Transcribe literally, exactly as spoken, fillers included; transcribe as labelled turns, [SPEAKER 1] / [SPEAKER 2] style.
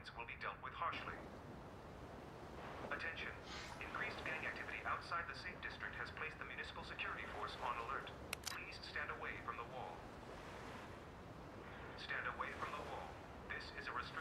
[SPEAKER 1] delinquents will be dealt with harshly. Attention. Increased gang activity outside the Safe District has placed the Municipal Security Force on alert. Please stand away from the wall. Stand away from the wall. This is a restricted